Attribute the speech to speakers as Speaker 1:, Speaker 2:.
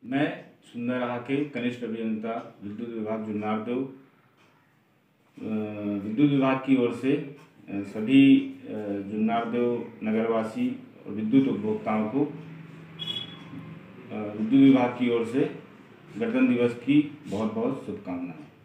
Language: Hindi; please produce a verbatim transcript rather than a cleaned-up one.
Speaker 1: मैं सुंदर रहा के कनिष्ठ अभियंता विद्युत विभाग जुन्नारदेव विद्युत विभाग की ओर से सभी जुन्नारदेव नगरवासी और विद्युत उपभोक्ताओं को विद्युत विभाग की ओर से गणतंत्र दिवस की बहुत बहुत शुभकामनाएं।